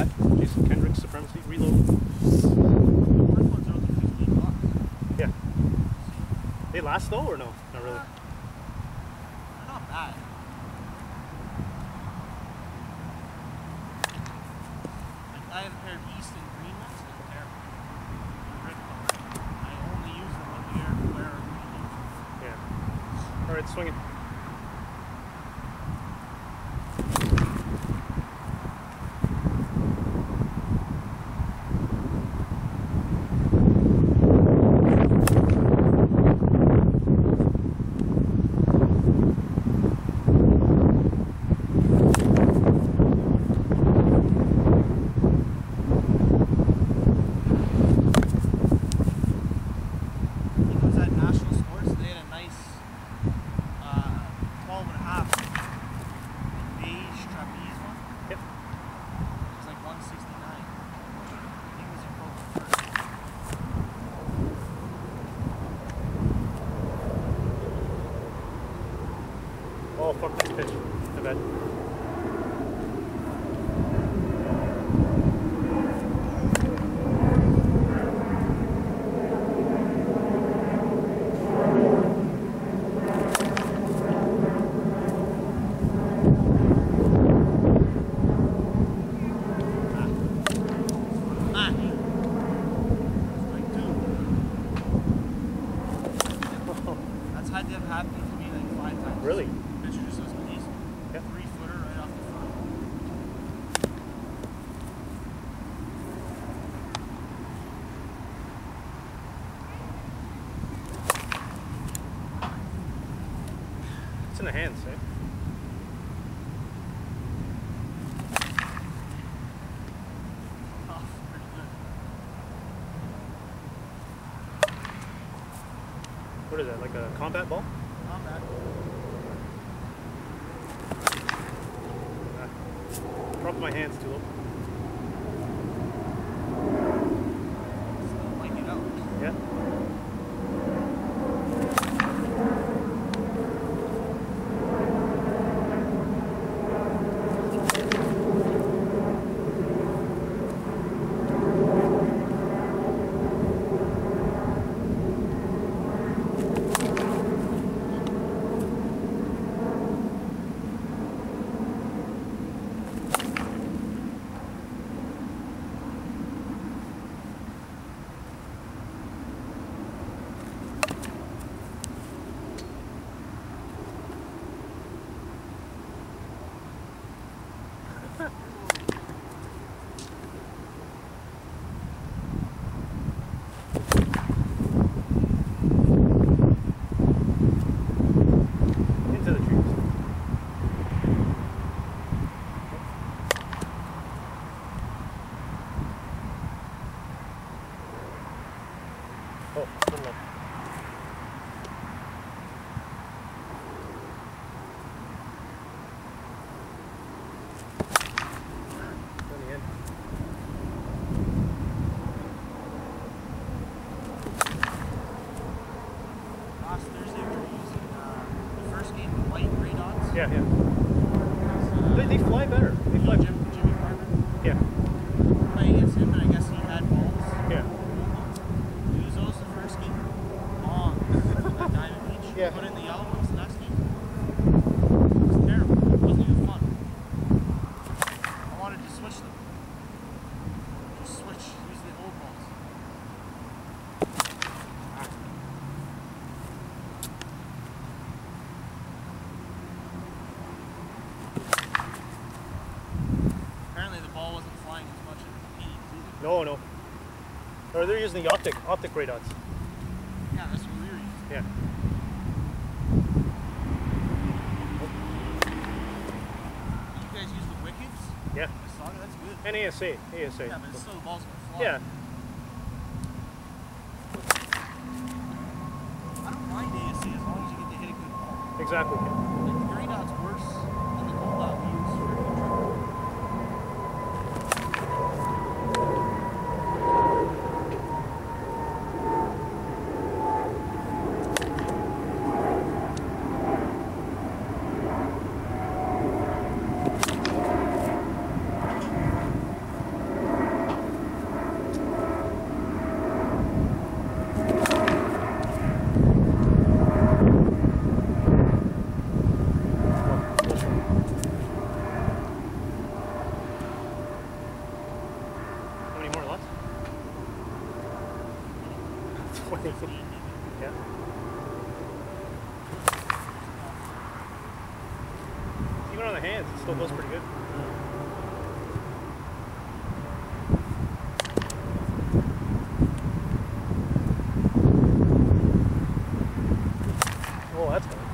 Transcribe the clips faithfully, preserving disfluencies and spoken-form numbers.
that. Jason Kendrick's Supremacy Reload. Yeah. They last though or no? Not really. They're not bad. Like I have a pair of East and green ones. They're terrible. They're red color. I only use them when we wear wear our green ones. Yeah. All right, swing it. Oh, fuck this pitch. I bet. That's had to have happened to me like five times. Really? Pitcher just doesn't release. Yeah. Three footer right off the front. It's in the hands, eh? Oh, pretty good. What is that, like a combat ball? Combat. Ah. Drop my hands too low. Still like it out. Yeah. Oh, good luck. On the end. Last Thursday we were using uh, the first game, the white gray dots. Yeah, yeah. Uh, They, they fly better. They fly. Jim, Jimmy Carter. Yeah. Playing against him, and I guess he had balls. Yeah. We used those the first game. Long. At Diamond Beach. Yeah. Put in the yellow ones the next game. It was terrible. It wasn't even fun. I wanted to switch them. Just switch. Use the old balls. Apparently the ball wasn't flying as much as the P either. No, no. Or they're using the optic, optic ray dots. Yeah, that's what we were using. Yeah. You guys use the wickets? Yeah. I saw that. That's good. And A S A, A S A. Yeah, but still the ball's gonna fly. Yeah. I don't mind A S A as long as you get to hit a good ball. Exactly. Like the gray dot's worse than the gold dot we use for control. it on the hands, it still goes pretty good. Oh, that's good.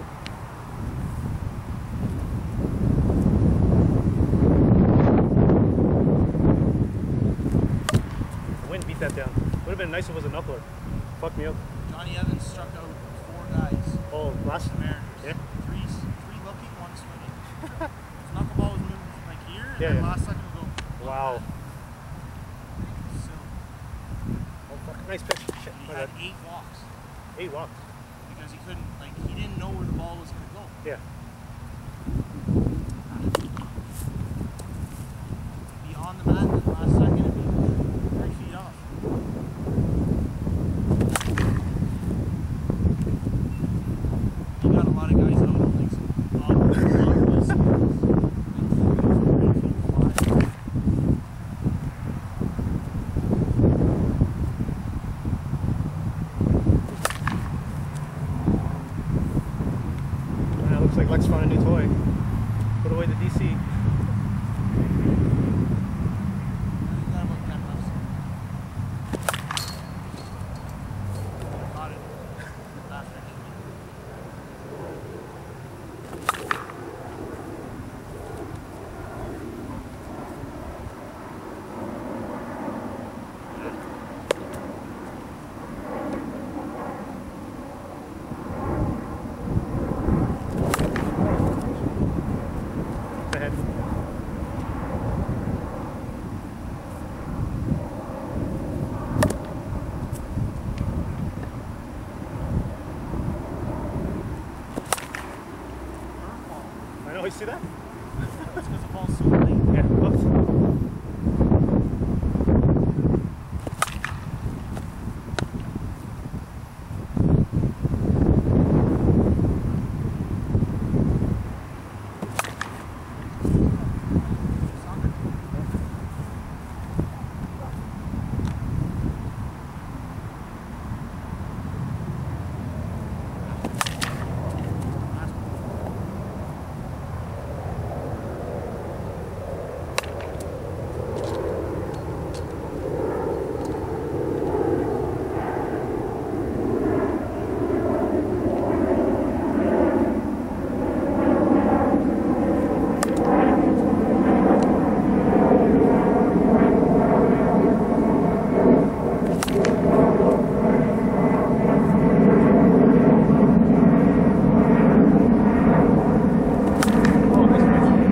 The wind beat that down. Would have been nice if it was an upload. Fucked me up. Johnny Evans struck out four guys. Oh, last The Mariners. Yeah. Three, three looking, one swinging. His knuckleball was moving from like here, and Yeah, then yeah. last second go. Wow. So Oh, fuck. Nice pitch. Shit. he My had bad. eight walks Eight walks. because he couldn't, like, he didn't know where the ball was going to go. Yeah. Be on the mat, and then last second it'd be three feet off. He got a lot of guys out of like some odd, odd lists. Like, three feet wide. Uh, looks like Lex found a new toy. Put away the D C. I think that about ten left. I caught it after it hit me. Ahead. Curveball. I know, you see that? That's because the ball's so late. Yeah, hooked. Soccer. Last ball. Oh, nice pitch.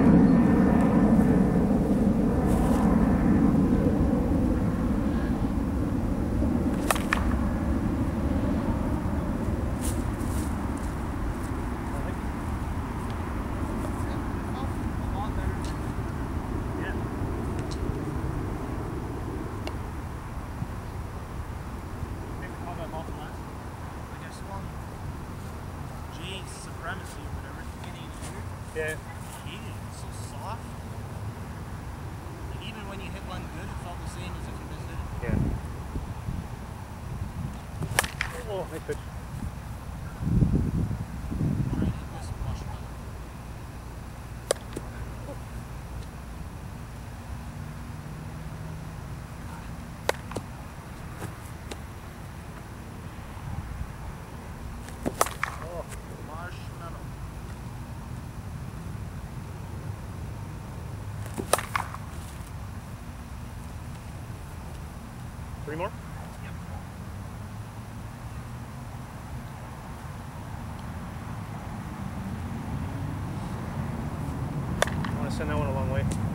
A lot better than Yeah. all that ball from last. Like I swung Jay's Supremacy or whatever, getting it here. Yeah. I hated it. It's so soft. Like even when you hit one good, it felt the same as if you just hit it. Yeah. Oh, nice pitch. Try and hit this flush better. Oh, Marshmallow. three more? Yep. I want to send that one a long way.